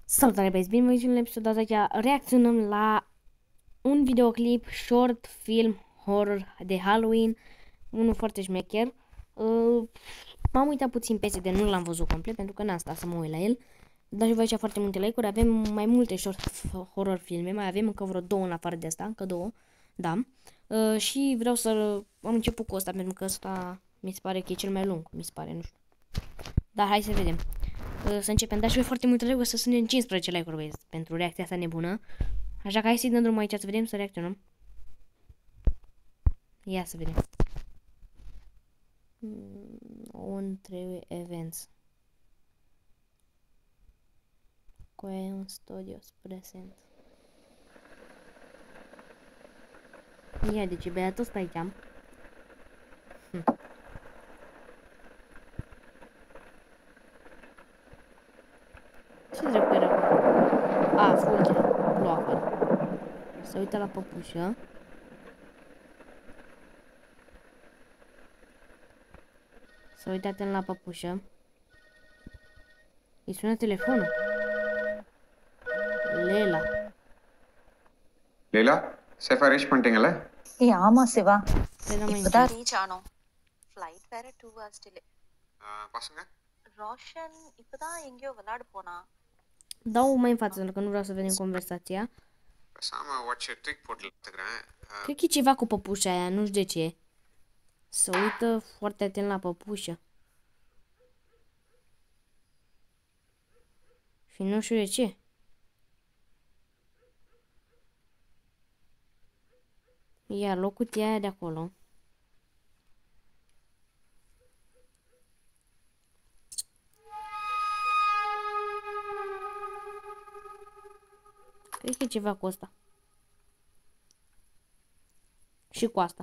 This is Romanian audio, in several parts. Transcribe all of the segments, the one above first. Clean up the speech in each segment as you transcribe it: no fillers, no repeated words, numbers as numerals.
Salutare băieți, bine v-am în episodul ăsta reacționăm la un videoclip short film horror de Halloween, unul foarte șmecher. M-am uitat puțin peste de nu l-am văzut complet pentru că n-am stat să mă uit la el, dar și vă zicea foarte multe like-uri. Avem mai multe short horror filme, mai avem încă vreo două în afară de asta, încă două, da. Și vreau să am început cu ăsta pentru că ăsta mi se pare că e cel mai lung, mi se pare, nu știu. Dar hai să vedem. Să începem, dar și voi foarte multe like-uri, să suntem 15 like-uri, băieți, pentru reacția asta nebună. Așa că hai să-i dăm drumul aici să vedem, să reacționăm. Ia să vedem. Un trebuie events. Coen Studios present. Ia, deci băiatul ăsta aici. Ce dracu era acolo? A, fulgere. Plouă afară. Se uită la păpușă. Se uită atent la păpușă. Îi sună telefonul. Lela. Leela safe reach பண்ணிட்டீங்கல ஆமா சிவா இப்பதான் இப்பதான் ரீச் ஆனோம். ஃப்ளைட் வேற 2 hours delay. பசங்க ரோஷன் இப்பதான் எங்கேயோ விளையாட போனா. Dau mai în față pentru că nu vreau să vedem conversația. பேசாம வாட்ச் ட்ரிக் போட்டு எடுத்துக்கிறேன். Cred că e ceva cu păpușa aia, nu știu de ce. Se uită foarte atent la păpușă. Și nu știu de ce. Iar locul e aia de acolo. Cred că e ceva cu asta. Și cu asta.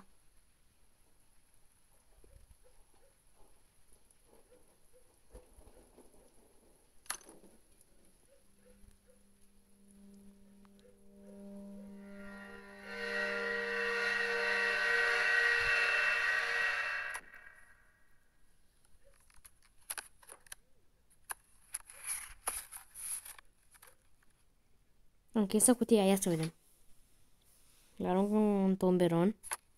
Închisă cutia, ia să vedem. Le arunc un tomberon.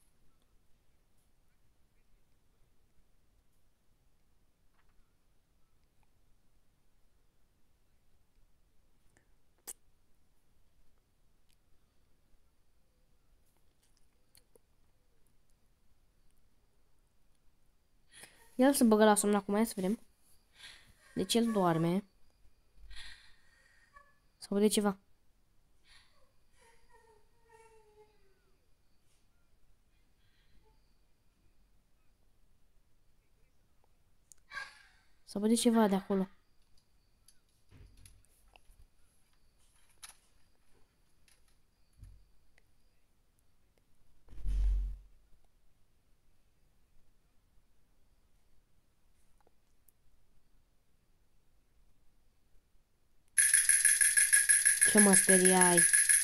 El se băgă la somn acum, ia să vedem. Deci el doarme. Sau de ceva. Sau de ceva de acolo. Ce mă speriai?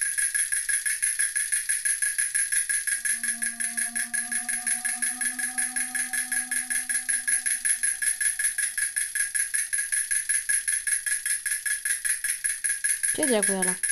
Ce dracu e ăla?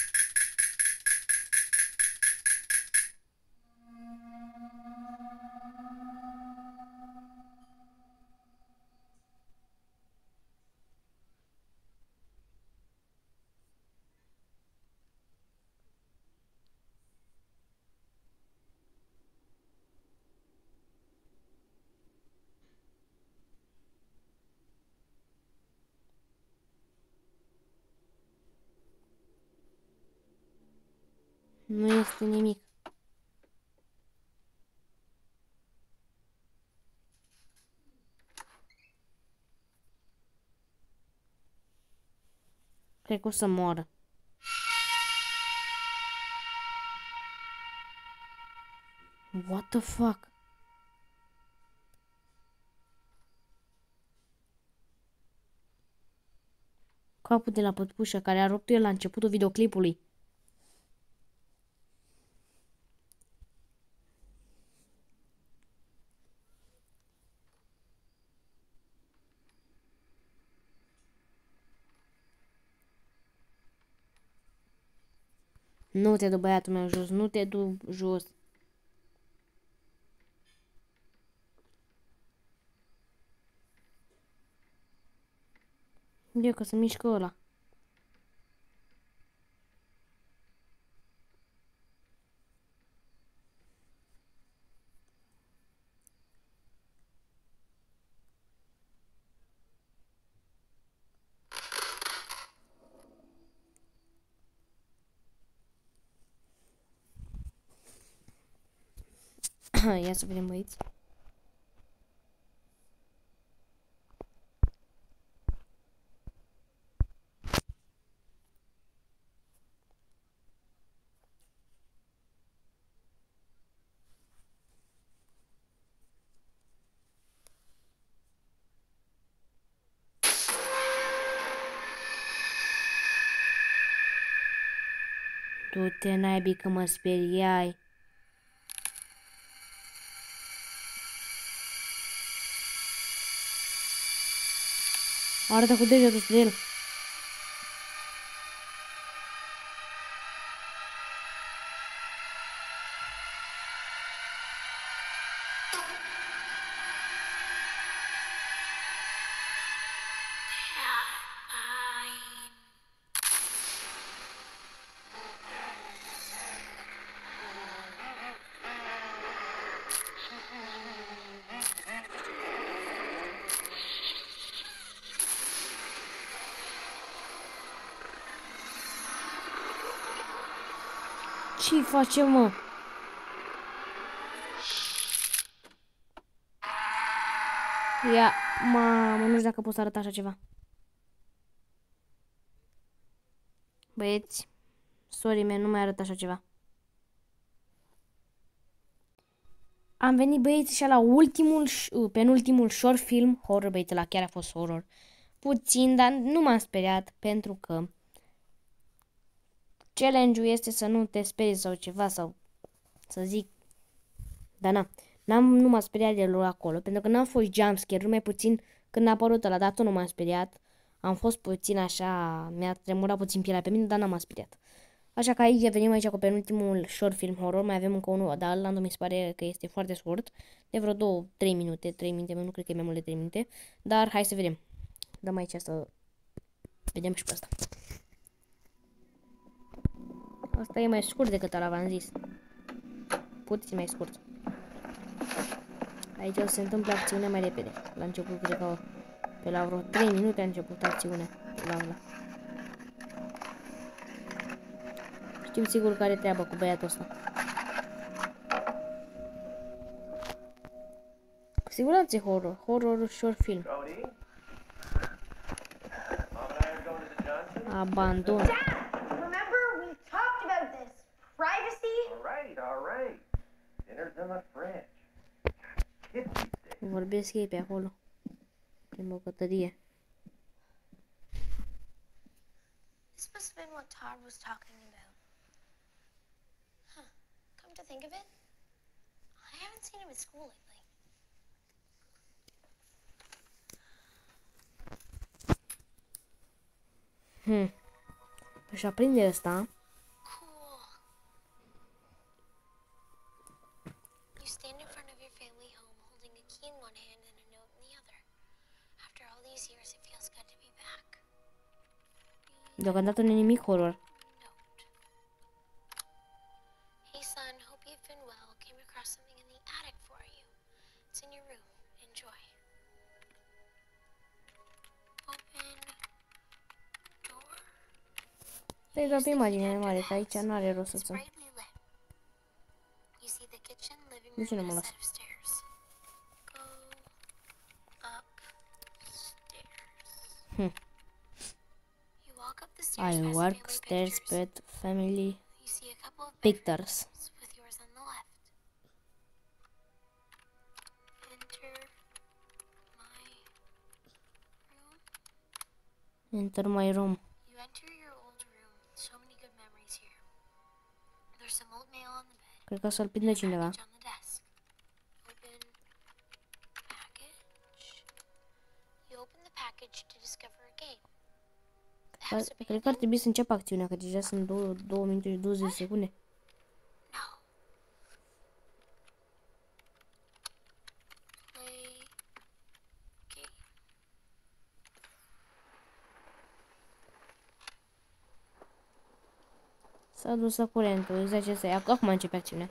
Nu este nimic. Cred că o să moară. What the fuck? Capul de la păpușă care a rupt el la începutul videoclipului. Nu te du, băiatul meu, jos. Nu te du jos. Eu că se mișcă ăla. Ia să vedem, băieți. Du-te, naibii, că mă speriai. Arată cu degetul spre el. Ce-i face, mă? Ia, mamă, nu știu dacă pot să arăt așa ceva. Băieți, sorry, man, nu mai arăt așa ceva. Am venit, băieți, și la ultimul, penultimul short film horror, băieți, la chiar a fost horror. Puțin, dar nu m-am speriat, pentru că challenge-ul este să nu te sperii sau ceva, sau să zic. Dar nu m-am speriat deloc acolo, pentru că n-am fost jumpscare, mai puțin când a apărut ăla, dar tot nu m-am speriat. Am fost puțin așa, mi-a tremurat puțin pielea pe mine, dar n-am speriat. Așa că aici venim aici cu penultimul short film horror, mai avem încă unul, dar ăla mi se pare că este foarte scurt, de vreo 3 minute, 3 minute, nu cred că e mai mult de 3 minute, dar hai să vedem. Dăm aici să vedem și pe asta. Asta e mai scurt decât ăla, v-am zis. Puțin mai scurt. Aici o să se întâmplă acțiunea mai repede. La început, cred că pe la vreo 3 minute a început acțiunea. La ăla. Știm sigur care treabă cu băiatul ăsta. Cu siguranță e horror. Horror short film. Abandon. Remember we talked about this. Privacy? All right. Dinner's in the fridge. Kids these days. Vorbesc ei pe acolo. Prin bucătărie. This must have been what Todd was talking about. Huh. Come to think of it, I haven't seen him at school lately. Își aprinde ăsta. Cool. You stand in front of your family home holding a key in one hand and a note in the other. After all these years, it feels good to be back. Deocamdată nu e nimic horror. Note. Hey son, hope you've been well. Came across something in the attic for you. It's in your room. Enjoy. Open door. Stai doar pe imagine mare, că aici nu are rost să It's ți. brightly lit. You see the kitchen, living De ce nu room, mă and a las? set of stairs. Go upstairs. You walk up the stairs I past the work family stairs pictures. pet family You see a couple of pictures. bedrooms with yours on the left. Enter my room. Enter my room. You enter your old room. So many good memories here. There's some old mail on the bed. Cred că să-l prinde cineva. Package on the desk. Open package. You open the package to discover a game. The house Cred că ar abandoned? trebui să încep acțiunea, că deja sunt 2 minute și 20 de secunde. No. Play game. S-a dus curentul, exact ce să ia. Acum începe acțiunea.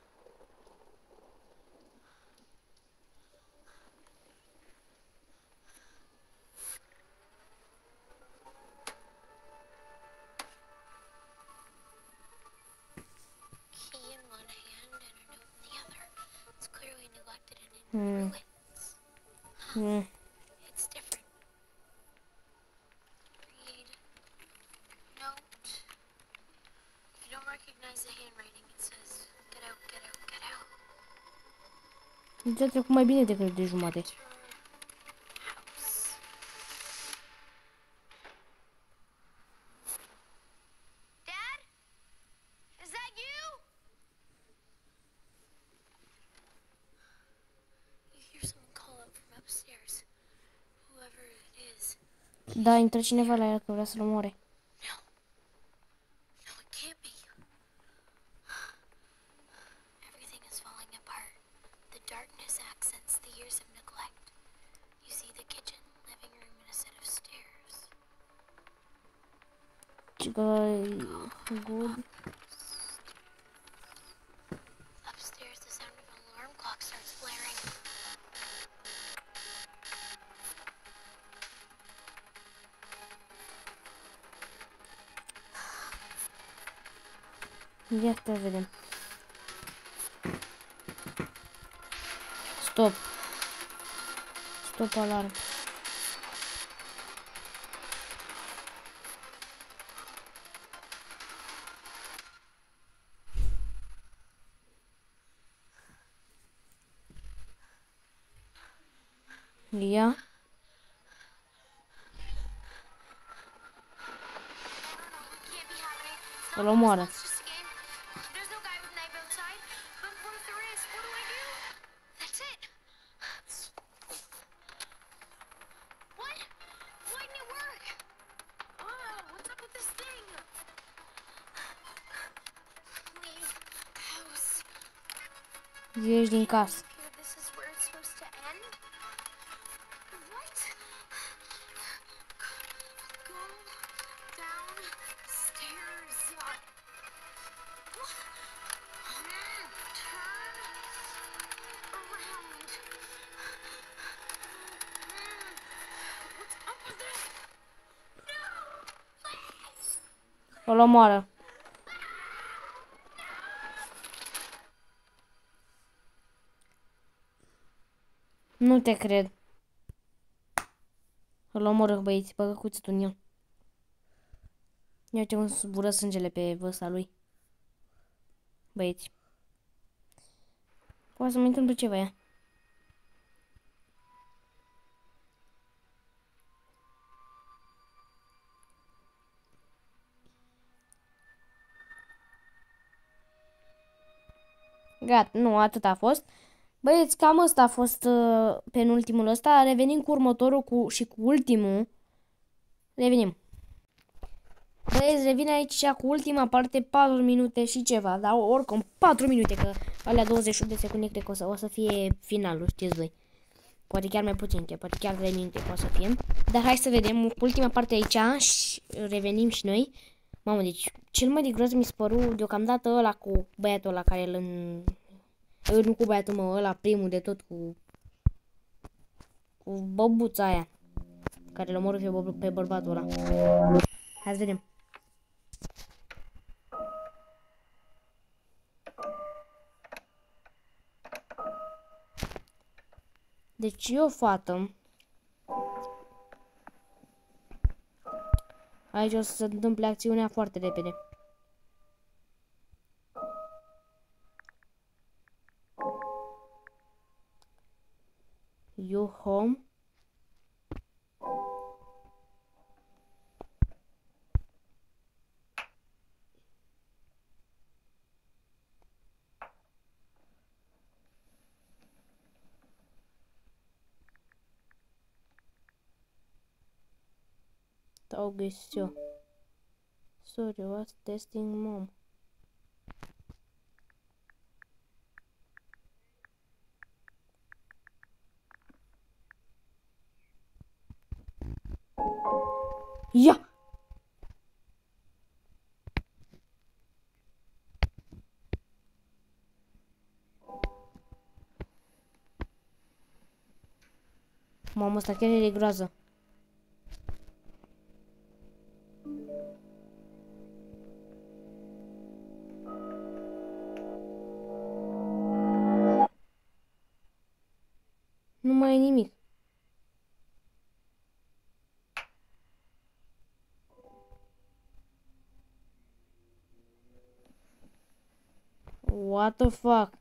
Key in one hand and a note in the other. It's clearly neglected and in ruins. It's different. Read. Note. You don't recognize the handwriting. It says, get out, get out, get out. Deci a trecut mai bine decât de jumate. Enter house. Dad? Is that you? You hear someone call up from upstairs. Whoever it is. Da, intră cineva la el că vrea să-l omoare. No. No, it can't be. Everything is falling apart. The darkness accents the years of neglect. You see the kitchen, living room, and a set of stairs. Good. Upstairs, the sound of an alarm clock starts blaring. Ia să vedem. Stop. Stop alarm. Ia. It can't be happening. It's Îl not omoară. us, it's just a game. There's no guy with a knife outside. But what if there is? What do I do? That's it. What? Why didn't it work? Oh, what's up with this thing? Leave house. Ieși din casă. Here, this is where it's supposed to end? What? Go downstairs. Turn around. What's up with this? No! Please! Îl omoară. Nu te cred. Îl omoră, băieți, băgă cuțitul în el. Ia uite cum zbură sângele pe văsa lui. Băieți. Poate să mă întâmplă ceva ea. Gata, nu, atât a fost. Băieți, cam ăsta a fost penultimul ăsta. Revenim cu următorul și cu ultimul. Revenim. Băieți, revin aici cu ultima parte, 4 minute și ceva. Dar oricum, 4 minute, că alea 28 de secunde cred că o să fie finalul, știți voi. Poate chiar mai puțin, poate chiar 3 minute poate să fie. Dar hai să vedem cu ultima parte aici și revenim și noi. Mamă, deci cel mai de gros mi se păru deocamdată ăla cu băiatul ăla care îl nu cu băiatul meu, ăla primul de tot cu băbuța aia care îl omoră pe bărbatul ăla. Hai să vedem. Deci e o fată. Aici o să se întâmple acțiunea foarte repede. You home? August, Sorry, was testing mom. Ia! Mamă, ăsta chiar e de groază. Nu mai e nimic. What the fuck?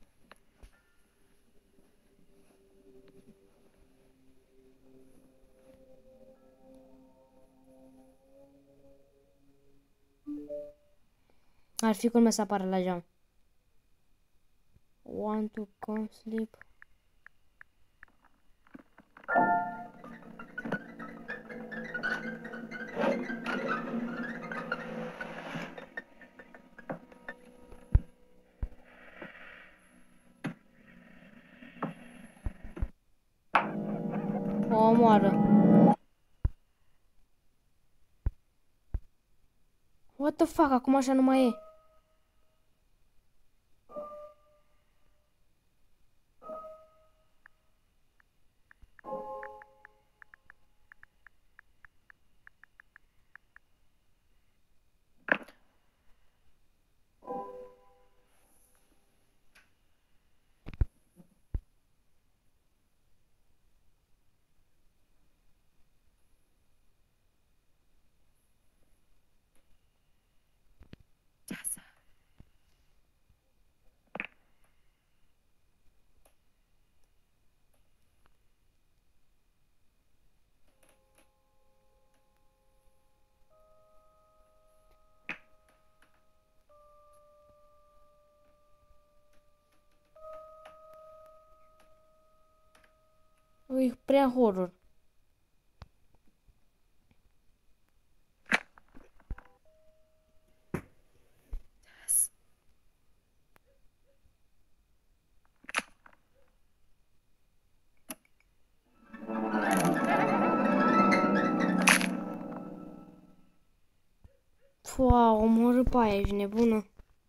Ar fi cum să apară la geam. Want to come sleep? O omoară. What the fuck? Acum așa nu mai e. E prea horror. Fua, omorâ pe aia, ești nebună.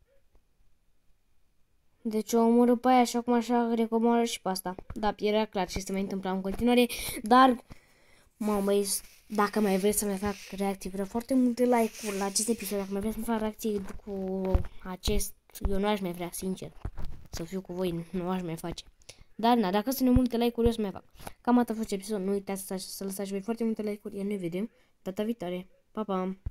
Deci o omorâ pe aia și acum așa cred că omoară și pe asta. Da, era clar ce se mai întâmpla în continuare, dar mamă, dacă mai vreți să mai fac reacții, vreau foarte multe like-uri la acest episod. Dacă mai vreți să fac reacții cu acest, eu nu aș mai vrea, sincer. Să fiu cu voi, nu aș mai face. Dar, na, dacă sunt multe like-uri, eu să mai fac. Cam atât a fost episodul. Nu uitați să lăsați voi foarte multe like-uri, iar ne vedem data viitoare. Pa, pa!